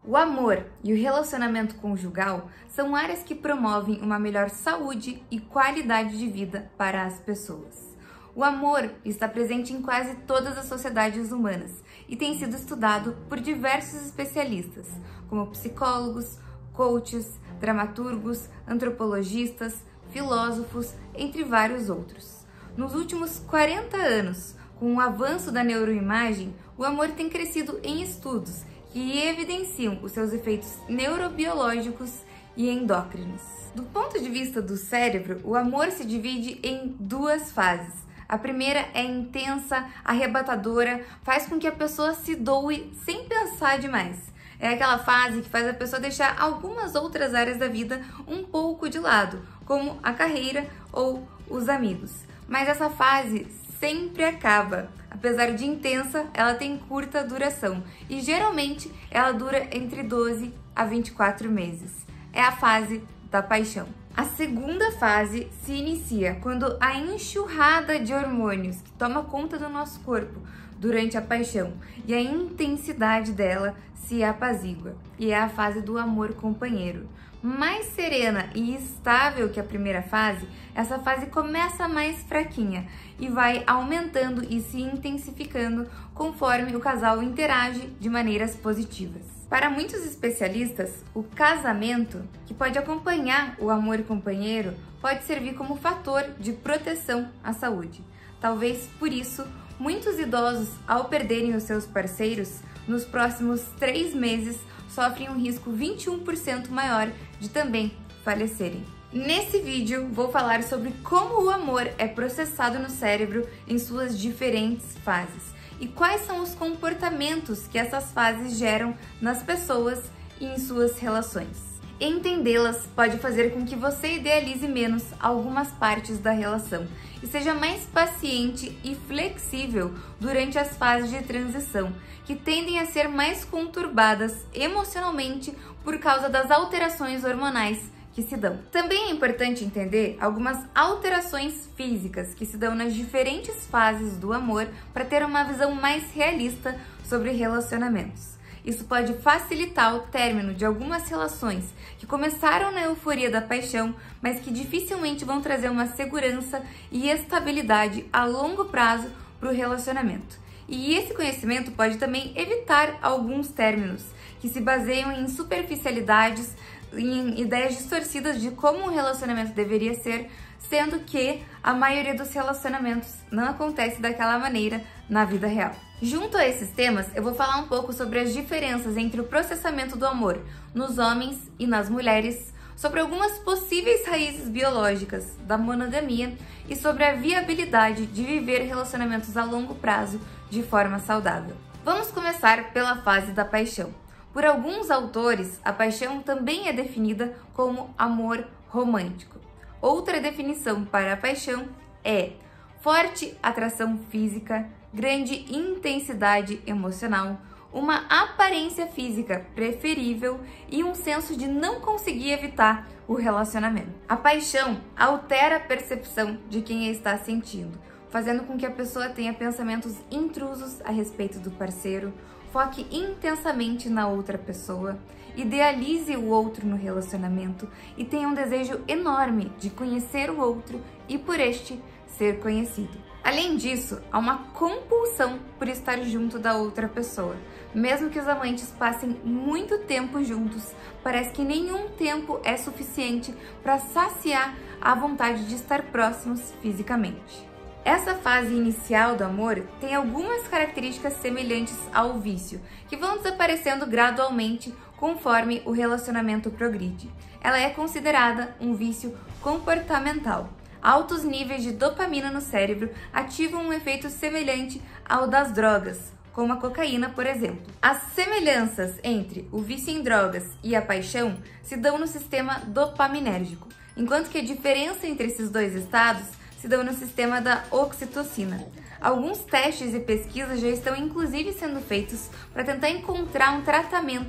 O amor e o relacionamento conjugal são áreas que promovem uma melhor saúde e qualidade de vida para as pessoas. O amor está presente em quase todas as sociedades humanas e tem sido estudado por diversos especialistas, como psicólogos, coaches, dramaturgos, antropologistas, filósofos, entre vários outros. Nos últimos 40 anos, com o avanço da neuroimagem, o amor tem crescido em estudos que evidenciam os seus efeitos neurobiológicos e endócrinos. Do ponto de vista do cérebro, o amor se divide em duas fases. A primeira é intensa, arrebatadora, faz com que a pessoa se doe sem pensar demais. É aquela fase que faz a pessoa deixar algumas outras áreas da vida um pouco de lado, como a carreira ou os amigos. Mas essa fase sempre acaba. Apesar de intensa, ela tem curta duração e geralmente ela dura entre 12 a 24 meses. É a fase da paixão. A segunda fase se inicia quando a enxurrada de hormônios que toma conta do nosso corpo durante a paixão e a intensidade dela se apazigua, e é a fase do amor companheiro. Mais serena e estável que a primeira fase, essa fase começa mais fraquinha e vai aumentando e se intensificando conforme o casal interage de maneiras positivas. Para muitos especialistas, o casamento, que pode acompanhar o amor companheiro, pode servir como fator de proteção à saúde. Talvez por isso, muitos idosos, ao perderem os seus parceiros, nos próximos 3 meses, sofrem um risco 21% maior de também falecerem. Nesse vídeo, vou falar sobre como o amor é processado no cérebro em suas diferentes fases e quais são os comportamentos que essas fases geram nas pessoas e em suas relações. Entendê-las pode fazer com que você idealize menos algumas partes da relação e seja mais paciente e flexível durante as fases de transição, que tendem a ser mais conturbadas emocionalmente por causa das alterações hormonais que se dão. Também é importante entender algumas alterações físicas que se dão nas diferentes fases do amor para ter uma visão mais realista sobre relacionamentos. Isso pode facilitar o término de algumas relações que começaram na euforia da paixão, mas que dificilmente vão trazer uma segurança e estabilidade a longo prazo para o relacionamento. E esse conhecimento pode também evitar alguns términos que se baseiam em superficialidades, em ideias distorcidas de como um relacionamento deveria ser, sendo que a maioria dos relacionamentos não acontece daquela maneira na vida real. Junto a esses temas, eu vou falar um pouco sobre as diferenças entre o processamento do amor nos homens e nas mulheres, sobre algumas possíveis raízes biológicas da monogamia e sobre a viabilidade de viver relacionamentos a longo prazo de forma saudável. Vamos começar pela fase da paixão. Por alguns autores, a paixão também é definida como amor romântico. Outra definição para a paixão é forte atração física, grande intensidade emocional, uma aparência física preferível e um senso de não conseguir evitar o relacionamento. A paixão altera a percepção de quem a está sentindo, fazendo com que a pessoa tenha pensamentos intrusos a respeito do parceiro, foque intensamente na outra pessoa, idealize o outro no relacionamento e tenha um desejo enorme de conhecer o outro e por este ser conhecido. Além disso, há uma compulsão por estar junto da outra pessoa. Mesmo que os amantes passem muito tempo juntos, parece que nenhum tempo é suficiente para saciar a vontade de estar próximos fisicamente. Essa fase inicial do amor tem algumas características semelhantes ao vício, que vão desaparecendo gradualmente conforme o relacionamento progride. Ela é considerada um vício comportamental. Altos níveis de dopamina no cérebro ativam um efeito semelhante ao das drogas, como a cocaína, por exemplo. As semelhanças entre o vício em drogas e a paixão se dão no sistema dopaminérgico, enquanto que a diferença entre esses dois estados se dão no sistema da oxitocina. Alguns testes e pesquisas já estão inclusive sendo feitos para tentar encontrar um tratamento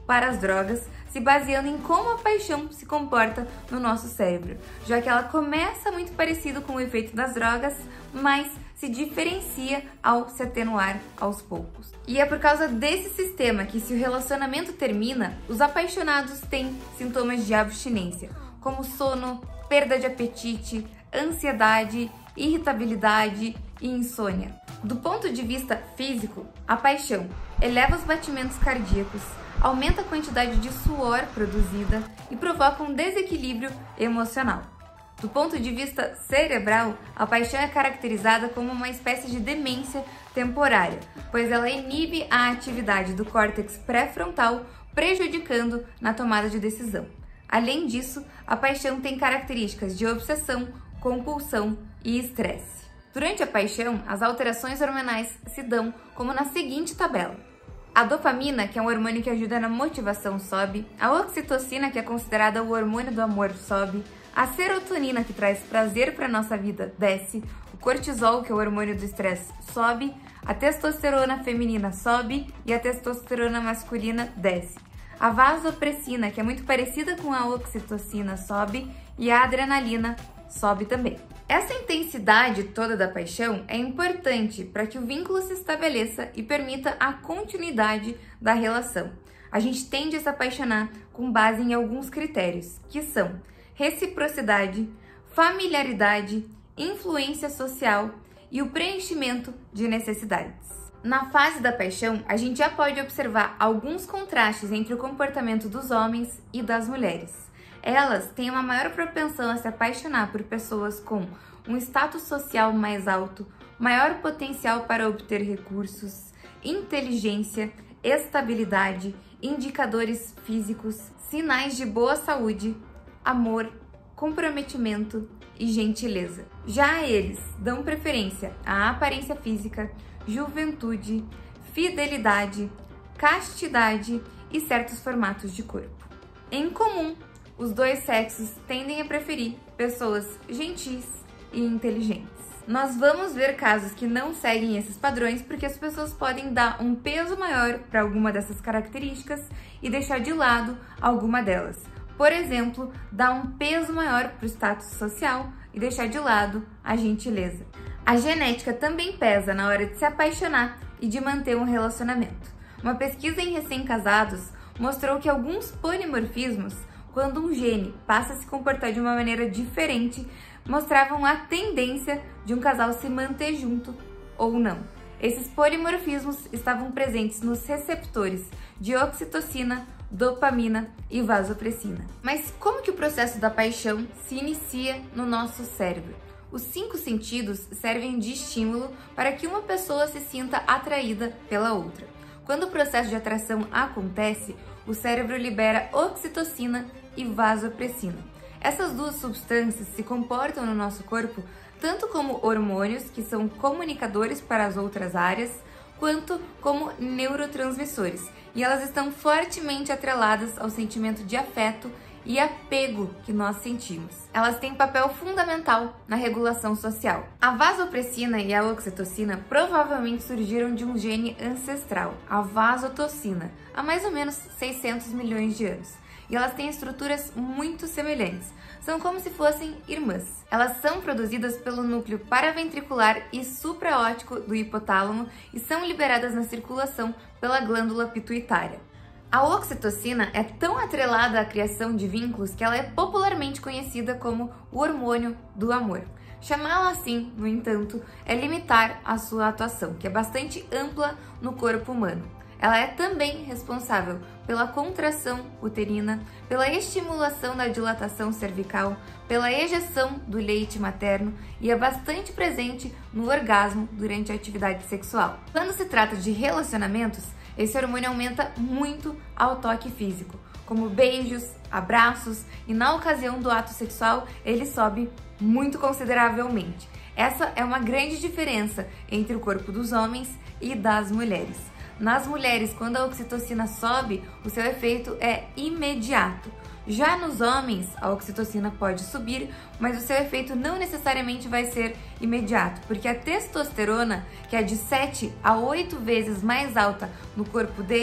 para as drogas, se baseando em como a paixão se comporta no nosso cérebro, já que ela começa muito parecido com o efeito das drogas, mas se diferencia ao se atenuar aos poucos. E é por causa desse sistema que, se o relacionamento termina, os apaixonados têm sintomas de abstinência, como sono, perda de apetite, ansiedade, irritabilidade e insônia. Do ponto de vista físico, a paixão eleva os batimentos cardíacos, aumenta a quantidade de suor produzida e provoca um desequilíbrio emocional. Do ponto de vista cerebral, a paixão é caracterizada como uma espécie de demência temporária, pois ela inibe a atividade do córtex pré-frontal, prejudicando na tomada de decisão. Além disso, a paixão tem características de obsessão, compulsão e estresse. Durante a paixão, as alterações hormonais se dão como na seguinte tabela. A dopamina, que é um hormônio que ajuda na motivação, sobe. A oxitocina, que é considerada o hormônio do amor, sobe. A serotonina, que traz prazer para a nossa vida, desce. O cortisol, que é o hormônio do estresse, sobe. A testosterona feminina sobe e a testosterona masculina desce. A vasopressina, que é muito parecida com a oxitocina, sobe. E a adrenalina sobe também. Essa intensidade toda da paixão é importante para que o vínculo se estabeleça e permita a continuidade da relação. A gente tende a se apaixonar com base em alguns critérios, que são reciprocidade, familiaridade, influência social e o preenchimento de necessidades. Na fase da paixão, a gente já pode observar alguns contrastes entre o comportamento dos homens e das mulheres. Elas têm uma maior propensão a se apaixonar por pessoas com um status social mais alto, maior potencial para obter recursos, inteligência, estabilidade, indicadores físicos, sinais de boa saúde, amor, comprometimento e gentileza. Já eles dão preferência à aparência física, juventude, fidelidade, castidade e certos formatos de corpo. Em comum, os dois sexos tendem a preferir pessoas gentis e inteligentes. Nós vamos ver casos que não seguem esses padrões porque as pessoas podem dar um peso maior para alguma dessas características e deixar de lado alguma delas. Por exemplo, dar um peso maior para o status social e deixar de lado a gentileza. A genética também pesa na hora de se apaixonar e de manter um relacionamento. Uma pesquisa em recém-casados mostrou que alguns polimorfismos, quando um gene passa a se comportar de uma maneira diferente, mostravam a tendência de um casal se manter junto ou não. Esses polimorfismos estavam presentes nos receptores de oxitocina, dopamina e vasopressina. Mas como que o processo da paixão se inicia no nosso cérebro? Os 5 sentidos servem de estímulo para que uma pessoa se sinta atraída pela outra. Quando o processo de atração acontece, o cérebro libera oxitocina e vasopressina. Essas duas substâncias se comportam no nosso corpo tanto como hormônios, que são comunicadores para as outras áreas, quanto como neurotransmissores, e elas estão fortemente atreladas ao sentimento de afeto e apego que nós sentimos. Elas têm papel fundamental na regulação social. A vasopressina e a oxitocina provavelmente surgiram de um gene ancestral, a vasotocina, há mais ou menos 600 milhões de anos. E elas têm estruturas muito semelhantes. São como se fossem irmãs. Elas são produzidas pelo núcleo paraventricular e supraóptico do hipotálamo e são liberadas na circulação pela glândula pituitária. A oxitocina é tão atrelada à criação de vínculos que ela é popularmente conhecida como o hormônio do amor. Chamá-la assim, no entanto, é limitar a sua atuação, que é bastante ampla no corpo humano. Ela é também responsável pela contração uterina, pela estimulação da dilatação cervical, pela ejeção do leite materno e é bastante presente no orgasmo durante a atividade sexual. Quando se trata de relacionamentos, esse hormônio aumenta muito ao toque físico, como beijos, abraços, e na ocasião do ato sexual ele sobe muito consideravelmente. Essa é uma grande diferença entre o corpo dos homens e das mulheres. Nas mulheres, quando a oxitocina sobe, o seu efeito é imediato. Já nos homens, a oxitocina pode subir, mas o seu efeito não necessariamente vai ser imediato, porque a testosterona, que é de 7 a 8 vezes mais alta no corpo deles,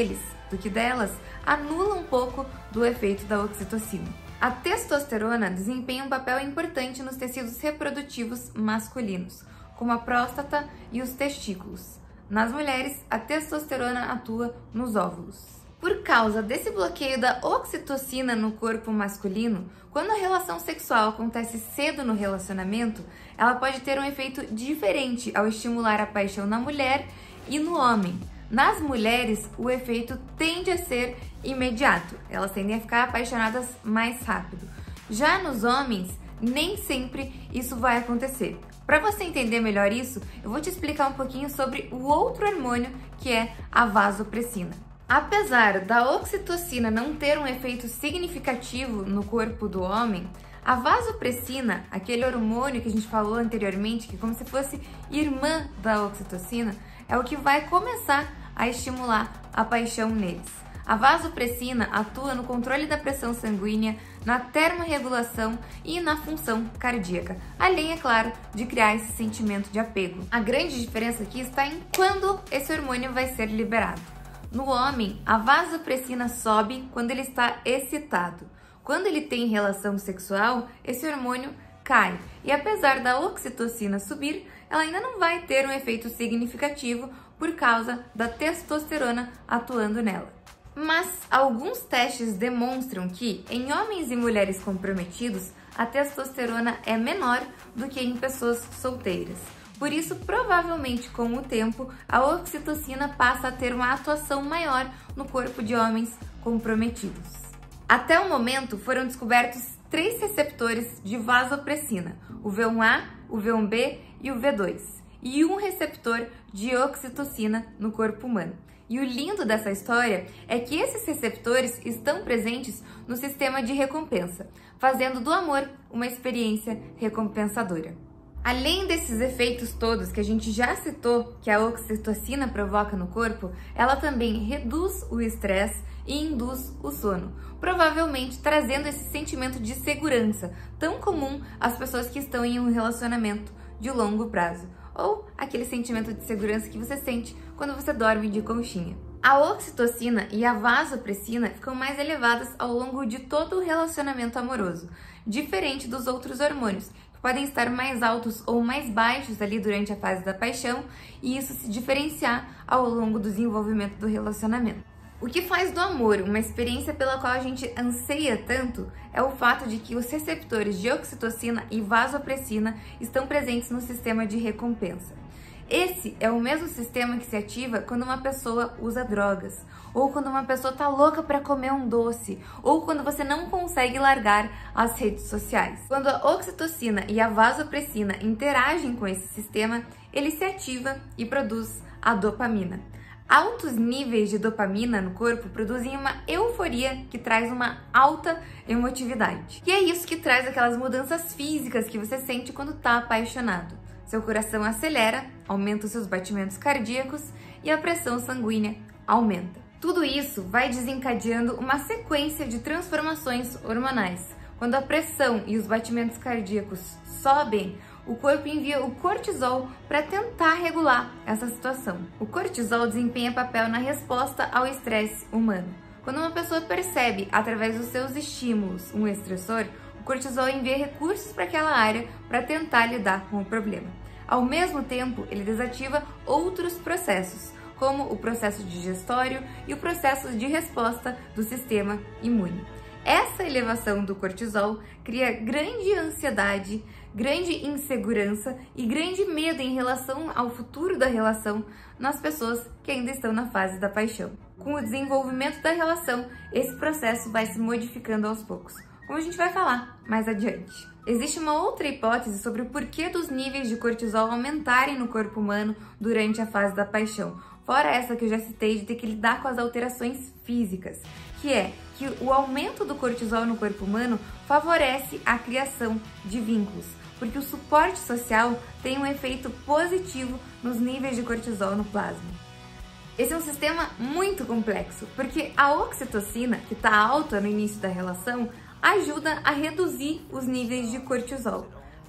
do que delas, anula um pouco do efeito da oxitocina. A testosterona desempenha um papel importante nos tecidos reprodutivos masculinos, como a próstata e os testículos. Nas mulheres, a testosterona atua nos óvulos. Por causa desse bloqueio da oxitocina no corpo masculino, quando a relação sexual acontece cedo no relacionamento, ela pode ter um efeito diferente ao estimular a paixão na mulher e no homem. Nas mulheres, o efeito tende a ser imediato, elas tendem a ficar apaixonadas mais rápido. Já nos homens, nem sempre isso vai acontecer. Para você entender melhor isso, eu vou te explicar um pouquinho sobre o outro hormônio, que é a vasopressina. Apesar da oxitocina não ter um efeito significativo no corpo do homem, a vasopressina, aquele hormônio que a gente falou anteriormente, que é como se fosse irmã da oxitocina, é o que vai começar a estimular a paixão neles. A vasopressina atua no controle da pressão sanguínea, na termorregulação e na função cardíaca, além, é claro, de criar esse sentimento de apego. A grande diferença aqui está em quando esse hormônio vai ser liberado. No homem, a vasopressina sobe quando ele está excitado. Quando ele tem relação sexual, esse hormônio cai. E apesar da oxitocina subir, ela ainda não vai ter um efeito significativo por causa da testosterona atuando nela. Mas alguns testes demonstram que em homens e mulheres comprometidos, a testosterona é menor do que em pessoas solteiras. Por isso, provavelmente, com o tempo, a oxitocina passa a ter uma atuação maior no corpo de homens comprometidos. Até o momento, foram descobertos 3 receptores de vasopressina, o V1A, o V1B e o V2, e um receptor de oxitocina no corpo humano. E o lindo dessa história é que esses receptores estão presentes no sistema de recompensa, fazendo do amor uma experiência recompensadora. Além desses efeitos todos que a gente já citou que a oxitocina provoca no corpo, ela também reduz o estresse e induz o sono, provavelmente trazendo esse sentimento de segurança tão comum às pessoas que estão em um relacionamento de longo prazo, ou aquele sentimento de segurança que você sente quando você dorme de conchinha. A oxitocina e a vasopressina ficam mais elevadas ao longo de todo o relacionamento amoroso, diferente dos outros hormônios, que podem estar mais altos ou mais baixos ali durante a fase da paixão, e isso se diferenciar ao longo do desenvolvimento do relacionamento. O que faz do amor uma experiência pela qual a gente anseia tanto é o fato de que os receptores de oxitocina e vasopressina estão presentes no sistema de recompensa. Esse é o mesmo sistema que se ativa quando uma pessoa usa drogas, ou quando uma pessoa tá louca para comer um doce, ou quando você não consegue largar as redes sociais. Quando a oxitocina e a vasopressina interagem com esse sistema, ele se ativa e produz a dopamina. Altos níveis de dopamina no corpo produzem uma euforia que traz uma alta emotividade. E é isso que traz aquelas mudanças físicas que você sente quando está apaixonado. Seu coração acelera, aumenta os seus batimentos cardíacos e a pressão sanguínea aumenta. Tudo isso vai desencadeando uma sequência de transformações hormonais. Quando a pressão e os batimentos cardíacos sobem, o corpo envia o cortisol para tentar regular essa situação. O cortisol desempenha papel na resposta ao estresse humano. Quando uma pessoa percebe, através dos seus estímulos, um estressor, o cortisol envia recursos para aquela área para tentar lidar com o problema. Ao mesmo tempo, ele desativa outros processos, como o processo digestório e o processo de resposta do sistema imune. Essa elevação do cortisol cria grande ansiedade, grande insegurança e grande medo em relação ao futuro da relação nas pessoas que ainda estão na fase da paixão. Com o desenvolvimento da relação, esse processo vai se modificando aos poucos, como a gente vai falar mais adiante. Existe uma outra hipótese sobre o porquê dos níveis de cortisol aumentarem no corpo humano durante a fase da paixão, fora essa que eu já citei de ter que lidar com as alterações físicas, que é que o aumento do cortisol no corpo humano favorece a criação de vínculos, porque o suporte social tem um efeito positivo nos níveis de cortisol no plasma. Esse é um sistema muito complexo, porque a oxitocina, que está alta no início da relação, ajuda a reduzir os níveis de cortisol.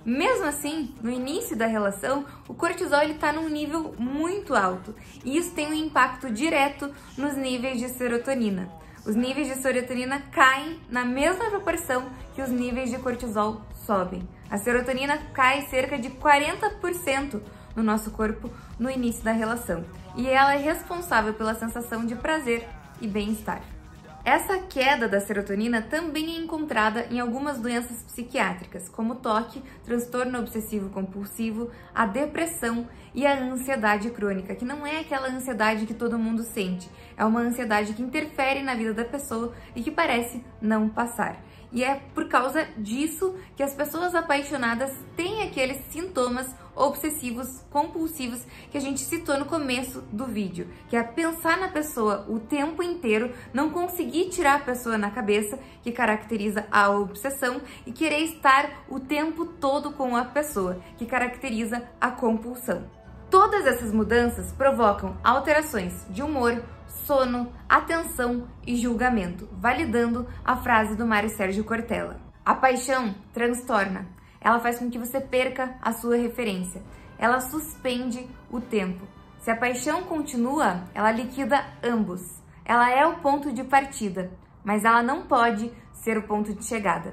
Mesmo assim, no início da relação, o cortisol está num nível muito alto e isso tem um impacto direto nos níveis de serotonina. Os níveis de serotonina caem na mesma proporção que os níveis de cortisol sobem. A serotonina cai cerca de 40% no nosso corpo no início da relação e ela é responsável pela sensação de prazer e bem-estar. Essa queda da serotonina também é encontrada em algumas doenças psiquiátricas, como o TOC, transtorno obsessivo-compulsivo, a depressão e a ansiedade crônica, que não é aquela ansiedade que todo mundo sente, é uma ansiedade que interfere na vida da pessoa e que parece não passar. E é por causa disso que as pessoas apaixonadas têm aqueles sintomas obsessivos, compulsivos que a gente citou no começo do vídeo, que é pensar na pessoa o tempo inteiro, não conseguir tirar a pessoa na cabeça, que caracteriza a obsessão, e querer estar o tempo todo com a pessoa, que caracteriza a compulsão. Todas essas mudanças provocam alterações de humor, sono, atenção e julgamento, validando a frase do Mário Sérgio Cortella. A paixão transtorna. Ela faz com que você perca a sua referência. Ela suspende o tempo. Se a paixão continua, ela liquida ambos. Ela é o ponto de partida, mas ela não pode ser o ponto de chegada.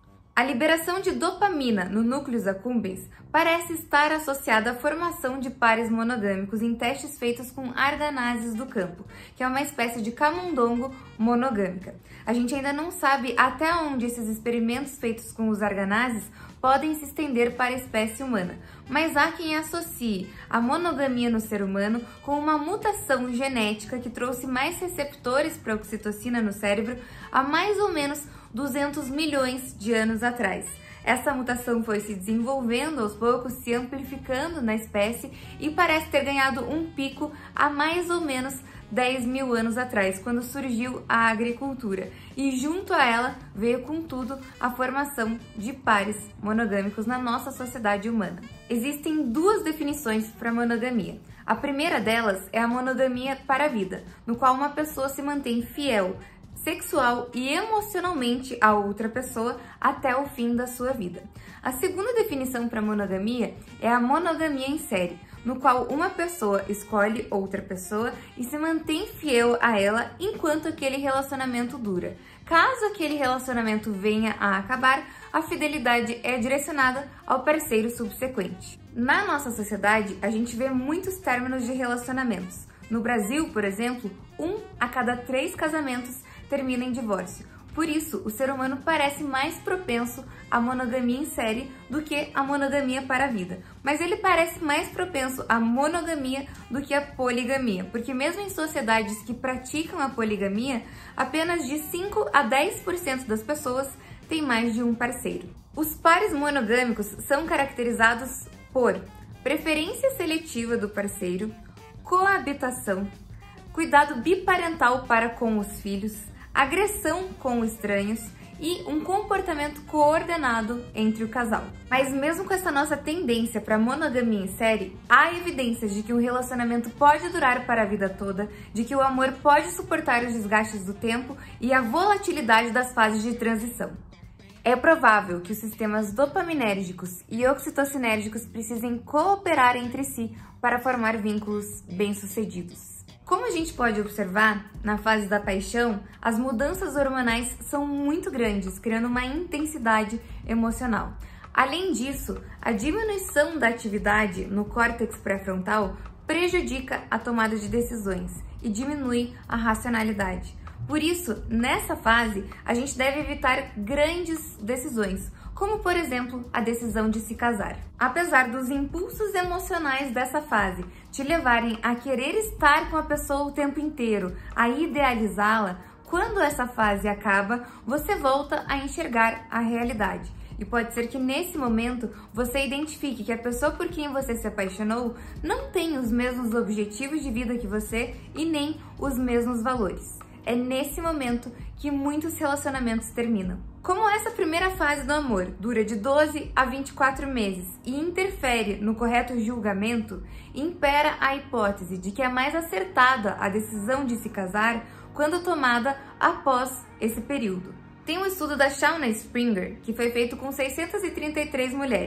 A liberação de dopamina no núcleus accumbens parece estar associada à formação de pares monogâmicos em testes feitos com arganáceas do campo, que é uma espécie de camundongo monogâmica. A gente ainda não sabe até onde esses experimentos feitos com os arganáceas podem se estender para a espécie humana, mas há quem associe a monogamia no ser humano com uma mutação genética que trouxe mais receptores para a oxitocina no cérebro há mais ou menos 200 milhões de anos atrás. Essa mutação foi se desenvolvendo aos poucos, se amplificando na espécie e parece ter ganhado um pico há mais ou menos 10 mil anos atrás, quando surgiu a agricultura. E junto a ela veio com tudo a formação de pares monogâmicos na nossa sociedade humana. Existem duas definições para monogamia. A primeira delas é a monogamia para a vida, no qual uma pessoa se mantém fiel sexual e emocionalmente a outra pessoa até o fim da sua vida. A segunda definição para monogamia é a monogamia em série, no qual uma pessoa escolhe outra pessoa e se mantém fiel a ela enquanto aquele relacionamento dura. Caso aquele relacionamento venha a acabar, a fidelidade é direcionada ao parceiro subsequente. Na nossa sociedade, a gente vê muitos términos de relacionamentos. No Brasil, por exemplo, 1 a cada 3 casamentos termina em divórcio. Por isso, o ser humano parece mais propenso à monogamia em série do que à monogamia para a vida. Mas ele parece mais propenso à monogamia do que à poligamia, porque mesmo em sociedades que praticam a poligamia, apenas de 5 a 10% das pessoas têm mais de um parceiro. Os pares monogâmicos são caracterizados por preferência seletiva do parceiro, coabitação, cuidado biparental para com os filhos, agressão com estranhos e um comportamento coordenado entre o casal. Mas mesmo com essa nossa tendência para monogamia em série, há evidências de que um relacionamento pode durar para a vida toda, de que o amor pode suportar os desgastes do tempo e a volatilidade das fases de transição. É provável que os sistemas dopaminérgicos e oxitocinérgicos precisem cooperar entre si para formar vínculos bem-sucedidos. Como a gente pode observar, na fase da paixão, as mudanças hormonais são muito grandes, criando uma intensidade emocional. Além disso, a diminuição da atividade no córtex pré-frontal prejudica a tomada de decisões e diminui a racionalidade. Por isso, nessa fase, a gente deve evitar grandes decisões, como por exemplo a decisão de se casar. Apesar dos impulsos emocionais dessa fase te levarem a querer estar com a pessoa o tempo inteiro, a idealizá-la, quando essa fase acaba, você volta a enxergar a realidade. E pode ser que nesse momento você identifique que a pessoa por quem você se apaixonou não tem os mesmos objetivos de vida que você e nem os mesmos valores. É nesse momento que muitos relacionamentos terminam. Como essa primeira fase do amor dura de 12 a 24 meses e interfere no correto julgamento, impera a hipótese de que é mais acertada a decisão de se casar quando tomada após esse período. Tem um estudo da Shauna Springer, que foi feito com 633 mulheres,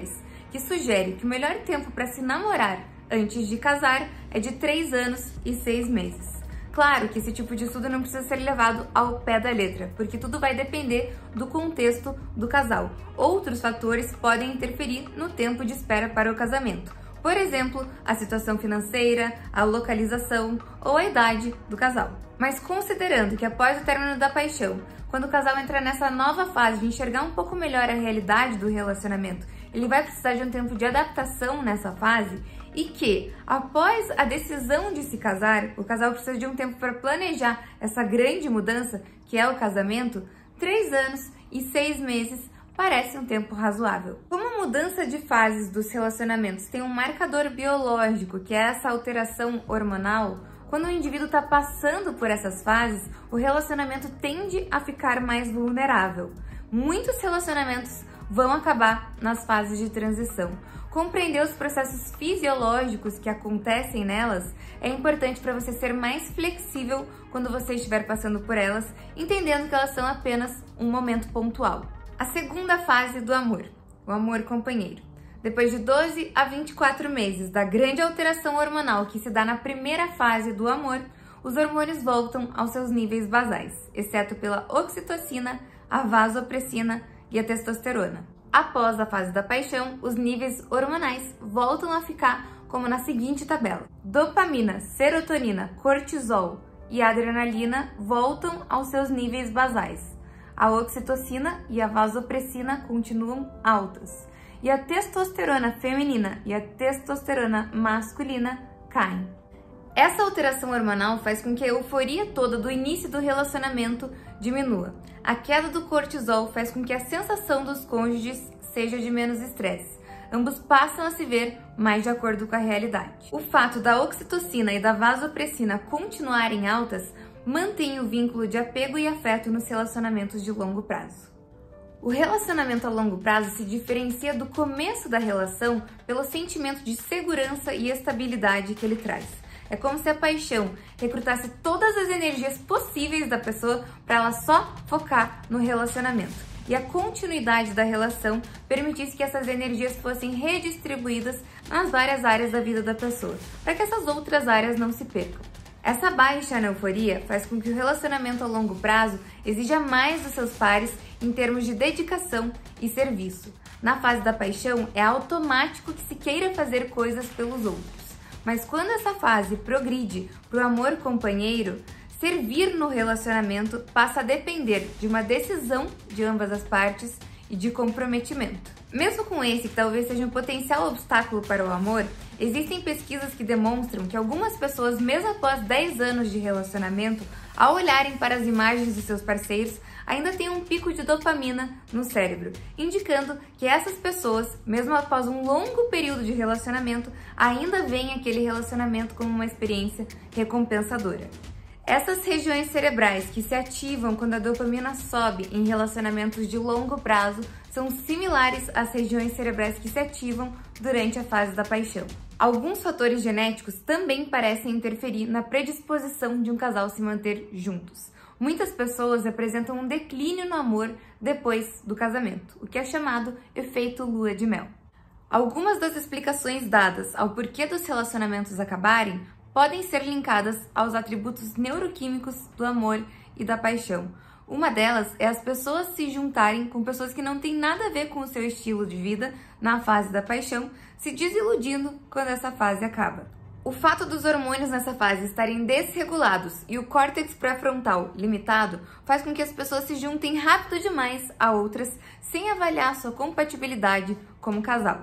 que sugere que o melhor tempo para se namorar antes de casar é de 3 anos e 6 meses. Claro que esse tipo de estudo não precisa ser levado ao pé da letra, porque tudo vai depender do contexto do casal. Outros fatores podem interferir no tempo de espera para o casamento. Por exemplo, a situação financeira, a localização ou a idade do casal. Mas considerando que após o término da paixão, quando o casal entrar nessa nova fase de enxergar um pouco melhor a realidade do relacionamento, ele vai precisar de um tempo de adaptação nessa fase e que, após a decisão de se casar, o casal precisa de um tempo para planejar essa grande mudança, que é o casamento. 3 anos e 6 meses parece um tempo razoável. Como a mudança de fases dos relacionamentos tem um marcador biológico, que é essa alteração hormonal, quando o indivíduo está passando por essas fases, o relacionamento tende a ficar mais vulnerável. Muitos relacionamentos vão acabar nas fases de transição. Compreender os processos fisiológicos que acontecem nelas é importante para você ser mais flexível quando você estiver passando por elas, entendendo que elas são apenas um momento pontual. A segunda fase do amor, o amor companheiro. Depois de 12 a 24 meses da grande alteração hormonal que se dá na primeira fase do amor, os hormônios voltam aos seus níveis basais, exceto pela oxitocina, a vasopressina e a testosterona. Após a fase da paixão, os níveis hormonais voltam a ficar como na seguinte tabela: dopamina, serotonina, cortisol e adrenalina voltam aos seus níveis basais. A oxitocina e a vasopressina continuam altas. E a testosterona feminina e a testosterona masculina caem. Essa alteração hormonal faz com que a euforia toda do início do relacionamento diminua. A queda do cortisol faz com que a sensação dos cônjuges seja de menos estresse. Ambos passam a se ver mais de acordo com a realidade. O fato da oxitocina e da vasopressina continuarem altas mantém o vínculo de apego e afeto nos relacionamentos de longo prazo. O relacionamento a longo prazo se diferencia do começo da relação pelo sentimento de segurança e estabilidade que ele traz. É como se a paixão recrutasse todas as energias possíveis da pessoa para ela só focar no relacionamento. E a continuidade da relação permitisse que essas energias fossem redistribuídas nas várias áreas da vida da pessoa, para que essas outras áreas não se percam. Essa baixa na euforia faz com que o relacionamento a longo prazo exija mais dos seus pares em termos de dedicação e serviço. Na fase da paixão, é automático que se queira fazer coisas pelos outros. Mas quando essa fase progride para o amor companheiro, servir no relacionamento passa a depender de uma decisão de ambas as partes e de comprometimento. Mesmo com esse, que talvez seja um potencial obstáculo para o amor, existem pesquisas que demonstram que algumas pessoas, mesmo após 10 anos de relacionamento, ao olharem para as imagens de seus parceiros, ainda têm um pico de dopamina no cérebro, indicando que essas pessoas, mesmo após um longo período de relacionamento, ainda veem aquele relacionamento como uma experiência recompensadora. Essas regiões cerebrais que se ativam quando a dopamina sobe em relacionamentos de longo prazo são similares às regiões cerebrais que se ativam durante a fase da paixão. Alguns fatores genéticos também parecem interferir na predisposição de um casal se manter juntos. Muitas pessoas apresentam um declínio no amor depois do casamento, o que é chamado efeito lua de mel. Algumas das explicações dadas ao porquê dos relacionamentos acabarem podem ser linkadas aos atributos neuroquímicos do amor e da paixão. Uma delas é as pessoas se juntarem com pessoas que não têm nada a ver com o seu estilo de vida na fase da paixão, se desiludindo quando essa fase acaba. O fato dos hormônios nessa fase estarem desregulados e o córtex pré-frontal limitado faz com que as pessoas se juntem rápido demais a outras sem avaliar sua compatibilidade como casal.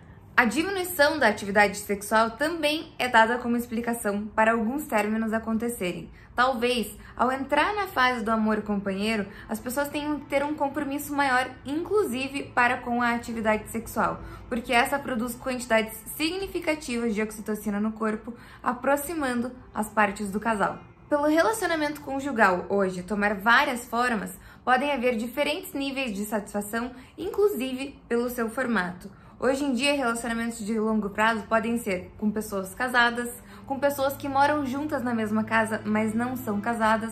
A diminuição da atividade sexual também é dada como explicação para alguns términos acontecerem. Talvez, ao entrar na fase do amor companheiro, as pessoas tenham que ter um compromisso maior, inclusive para com a atividade sexual, porque essa produz quantidades significativas de oxitocina no corpo, aproximando as partes do casal. Pelo relacionamento conjugal hoje tomar várias formas, podem haver diferentes níveis de satisfação, inclusive pelo seu formato. Hoje em dia, relacionamentos de longo prazo podem ser com pessoas casadas, com pessoas que moram juntas na mesma casa, mas não são casadas,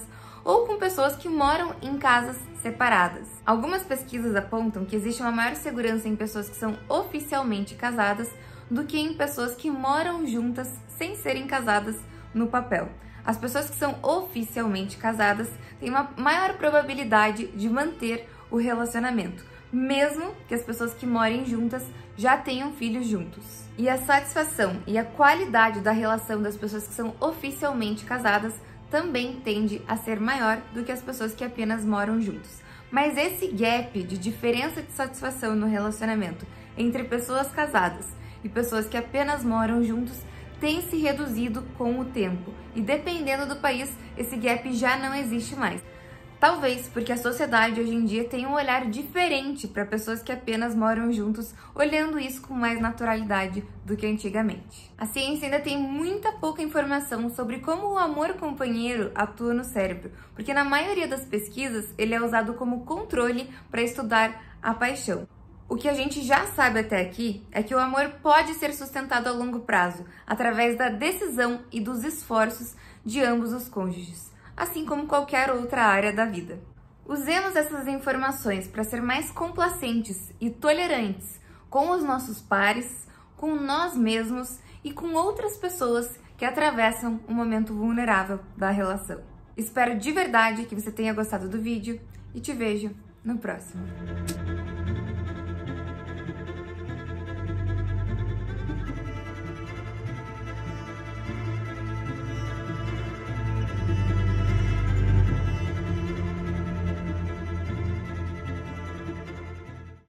ou com pessoas que moram em casas separadas. Algumas pesquisas apontam que existe uma maior segurança em pessoas que são oficialmente casadas do que em pessoas que moram juntas sem serem casadas no papel. As pessoas que são oficialmente casadas têm uma maior probabilidade de manter o relacionamento, mesmo que as pessoas que morem juntas já tenham filhos juntos. E a satisfação e a qualidade da relação das pessoas que são oficialmente casadas também tende a ser maior do que as pessoas que apenas moram juntos. Mas esse gap de diferença de satisfação no relacionamento entre pessoas casadas e pessoas que apenas moram juntos tem se reduzido com o tempo, e dependendo do país, esse gap já não existe mais. Talvez porque a sociedade hoje em dia tem um olhar diferente para pessoas que apenas moram juntos, olhando isso com mais naturalidade do que antigamente. A ciência ainda tem muita pouca informação sobre como o amor companheiro atua no cérebro, porque na maioria das pesquisas ele é usado como controle para estudar a paixão. O que a gente já sabe até aqui é que o amor pode ser sustentado a longo prazo, através da decisão e dos esforços de ambos os cônjuges, assim como qualquer outra área da vida. Usemos essas informações para ser mais complacentes e tolerantes com os nossos pares, com nós mesmos e com outras pessoas que atravessam um momento vulnerável da relação. Espero de verdade que você tenha gostado do vídeo e te vejo no próximo.